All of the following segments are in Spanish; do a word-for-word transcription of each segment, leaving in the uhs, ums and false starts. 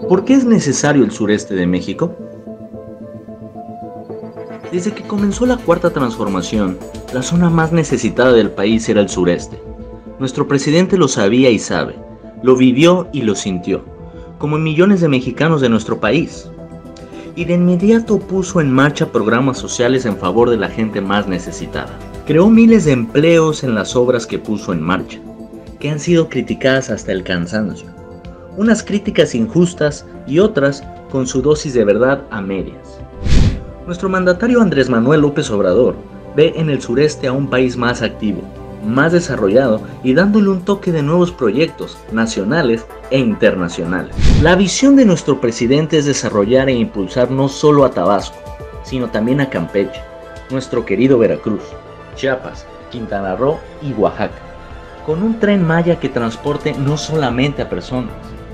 ¿Por qué es necesario el sureste de México? Desde que comenzó la Cuarta Transformación, la zona más necesitada del país era el sureste. Nuestro presidente lo sabía y sabe, lo vivió y lo sintió, como millones de mexicanos de nuestro país. Y de inmediato puso en marcha programas sociales en favor de la gente más necesitada. Creó miles de empleos en las obras que puso en marcha, que han sido criticadas hasta el cansancio. Unas críticas injustas y otras con su dosis de verdad a medias. Nuestro mandatario Andrés Manuel López Obrador ve en el sureste a un país más activo, más desarrollado y dándole un toque de nuevos proyectos nacionales e internacionales. La visión de nuestro presidente es desarrollar e impulsar no solo a Tabasco, sino también a Campeche, nuestro querido Veracruz, Chiapas, Quintana Roo y Oaxaca, con un tren Maya que transporte no solamente a personas,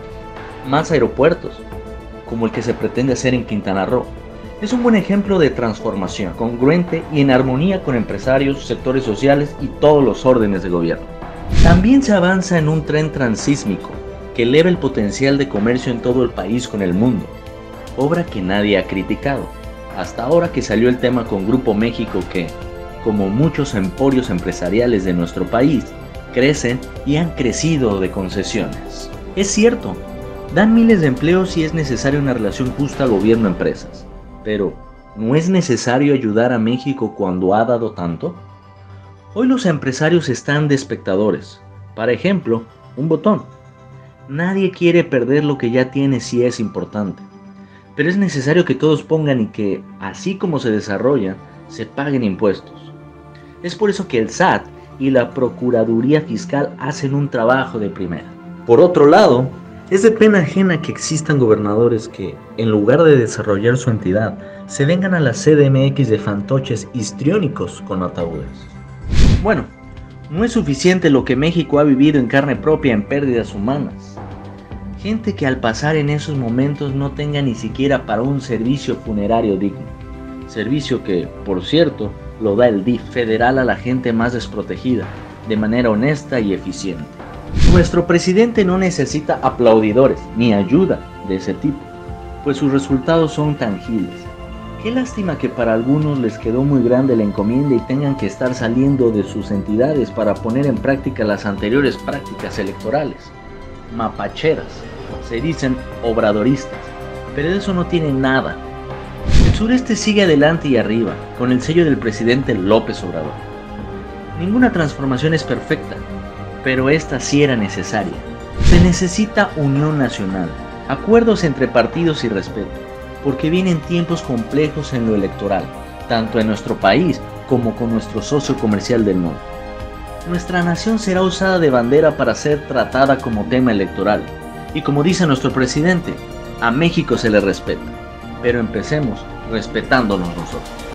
más aeropuertos, como el que se pretende hacer en Quintana Roo. Es un buen ejemplo de transformación, congruente y en armonía con empresarios, sectores sociales y todos los órdenes de gobierno. También se avanza en un tren transísmico que eleva el potencial de comercio en todo el país con el mundo, obra que nadie ha criticado, hasta ahora que salió el tema con Grupo México que, como muchos emporios empresariales de nuestro país, crecen y han crecido de concesiones. Es cierto, dan miles de empleos y es necesaria una relación justa gobierno-empresas. Pero, ¿no es necesario ayudar a México cuando ha dado tanto? Hoy los empresarios están de espectadores. Por ejemplo, un botón. Nadie quiere perder lo que ya tiene si es importante. Pero es necesario que todos pongan y que, así como se desarrollan, se paguen impuestos. Es por eso que el S A T y la Procuraduría Fiscal hacen un trabajo de primera. Por otro lado, es de pena ajena que existan gobernadores que, en lugar de desarrollar su entidad, se vengan a la C D M X de fantoches histriónicos con ataúdes. Bueno, no es suficiente lo que México ha vivido en carne propia en pérdidas humanas. Gente que al pasar en esos momentos no tenga ni siquiera para un servicio funerario digno. Servicio que, por cierto, lo da el D I F federal a la gente más desprotegida, de manera honesta y eficiente. Nuestro presidente no necesita aplaudidores ni ayuda de ese tipo, pues sus resultados son tangibles. Qué lástima que para algunos les quedó muy grande la encomienda y tengan que estar saliendo de sus entidades para poner en práctica las anteriores prácticas electorales. Mapacheras, se dicen obradoristas, pero de eso no tienen nada. El sureste sigue adelante y arriba, con el sello del presidente López Obrador. Ninguna transformación es perfecta, pero esta sí era necesaria. Se necesita unión nacional, acuerdos entre partidos y respeto, porque vienen tiempos complejos en lo electoral, tanto en nuestro país como con nuestro socio comercial del norte. Nuestra nación será usada de bandera para ser tratada como tema electoral, y como dice nuestro presidente, a México se le respeta, pero empecemos respetándonos nosotros.